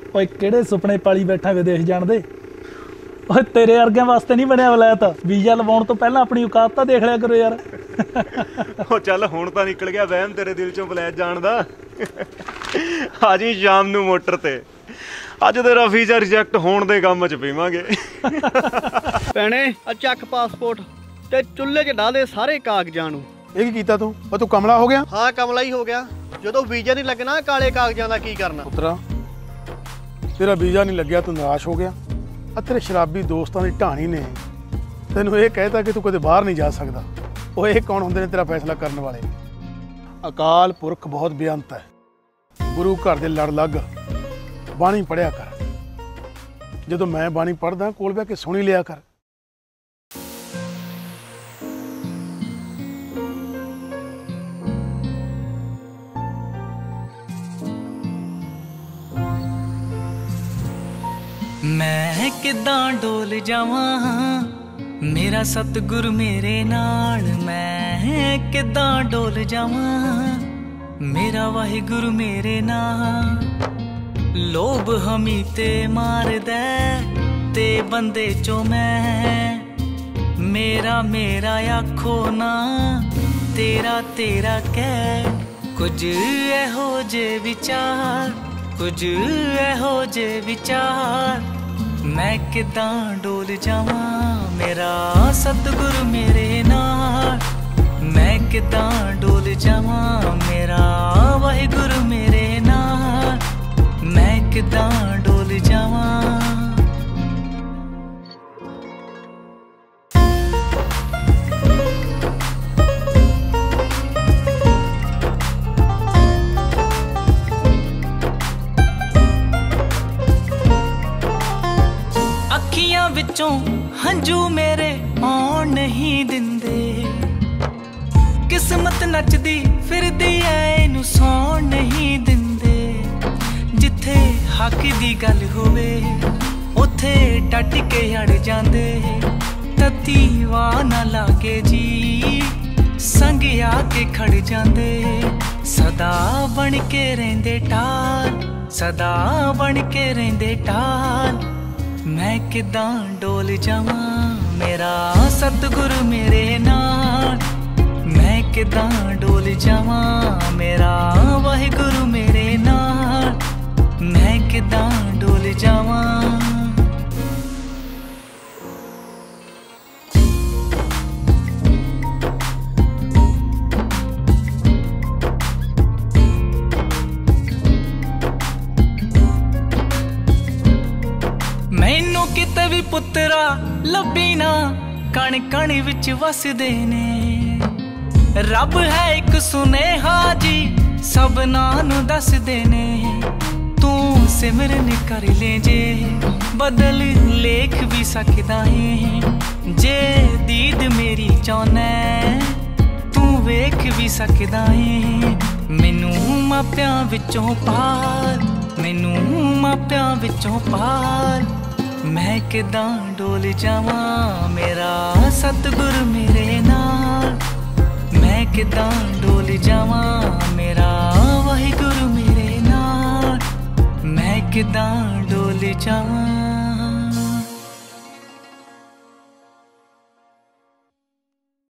ओए किहड़े सुपने पाली बैठा विदेश जाण दे। ओए तेरे वर्गिਆਂ वास्ते नहीं बनया वलैत। वीज़ा लवाउण तो पहलां अपनी औकात तां देख लिया करो यार। ओ चल हुण तां निकल गया वहम तेरे दिल चों वलैत जाण दा। आ जी शाम नूं मोटर ते। अज तेरा वीज़ा रिजैक्ट होण दे गम च पीवांगे। भैणे आ चक पासपोर्ट ते चुल्हे च डाले सारे कागजां नूं। ਇਹ ਕੀ ਕੀਤਾ ਤੂੰ? ਉਹ ਤੂੰ ਕਮਲਾ ਹੋ ਗਿਆ? ਹਾਂ ਕਮਲਾ ਹੀ ਹੋ ਗਿਆ। ਜਦੋਂ ਵੀਜ਼ਾ ਨਹੀਂ ਲੱਗਣਾ ਕਾਲੇ ਕਾਗਜ਼ਾਂ ਦਾ ਕੀ ਕਰਨਾ? ਪੁੱਤਰਾ ਤੇਰਾ ਵੀਜ਼ਾ ਨਹੀਂ ਲੱਗਿਆ ਤੂੰ ਨਿਰਾਸ਼ ਹੋ ਗਿਆ। ਆ ਤੇਰੇ ਸ਼ਰਾਬੀ ਦੋਸਤਾਂ ਦੀ ਢਾਣੀ ਨੇ ਤੈਨੂੰ ਇਹ ਕਹਿਤਾ ਕਿ ਤੂੰ ਕਦੇ ਬਾਹਰ ਨਹੀਂ ਜਾ ਸਕਦਾ। ਉਹ ਇਹ ਕੌਣ ਹੁੰਦੇ ਨੇ ਤੇਰਾ ਫੈਸਲਾ ਕਰਨ ਵਾਲੇ? ਅਕਾਲ ਪੁਰਖ ਬਹੁਤ ਬੇਅੰਤ ਹੈ। ਗੁਰੂ ਘਰ ਦੇ ਲੜ ਲੱਗ ਬਾਣੀ ਪੜ੍ਹਿਆ ਕਰ। ਜਦੋਂ ਮੈਂ ਬਾਣੀ ਪੜ੍ਹਦਾ ਕੋਲ ਬਹਿ ਕੇ ਸੁਣੀ ਲਿਆ ਕਰ। मैं किदां डोल जावां मेरा सतगुर मेरे नाल। मैं किदां डोल जावां मेरा वाहिगुरु मेरे नाल। लोभ हमी ते मार दे ते बंदे चो मैं मेरा मेरा आखो ना तेरा तेरा कह। कुछ एहो जे विचार कुछ एहो जे विचार मैं किदां डोल जावां मेरा सतगुरु मेरे नाल। मैं किदां डोल जावां मेरा वाहिगुरु मेरे नाल। मैं किदां डोल जावां। विचों हंजू मेरे आउण नहीं दिंदे। किस्मत नचदी फिरदी ऐ इनू सौण नहीं दिंदे। जिथे हक दी गल होवे उथे डट के अड़ जांदे। तती वाह ना लागे जी संग आके खड़ जांदे। सदा बन के रहिंदे टाल सदा बन के रहिंदे टाल। मैं किदां डोल जावां मेरा सतगुरु मेरे नाल। मैं किदां डोल जावां मेरा वाहिगुरु मेरे नाल। मैं किदां डोल जावां। मैनू किते भी पुत्रा लभी ना कण कण विच वसदे ने। रब है एक सुनेहा जी सबना नू दसदे ने। तू सिमरन कर ले जे बदल लेख भी सकदा है। जे दीद मेरी चाहना तू वेख भी सकदा है। मैनू मापियां विचों पाल मैनू मापियां विचों पाल। मैं किदां डोल जावां मेरा सतगुरु मेरे नाल। मैं किदां डोल जावां मेरा वाहिगुरु मेरे नाल। मैं किदां डोल जावां।